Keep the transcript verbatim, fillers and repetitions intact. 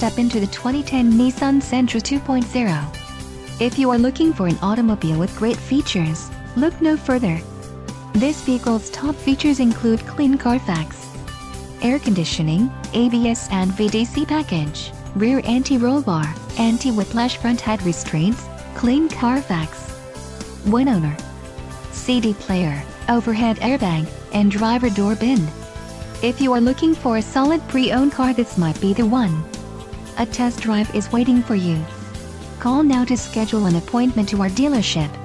step into the twenty ten Nissan Sentra two point oh. If you are looking for an automobile with great features, look no further. This vehicle's top features include clean Carfax, air conditioning, A B S and V D C package, rear anti-roll bar, anti-whiplash front head restraints, clean Carfax, one owner, C D player, overhead airbag, and driver door bin. If you are looking for a solid pre-owned car, this might be the one. A test drive is waiting for you. Call now to schedule an appointment to our dealership.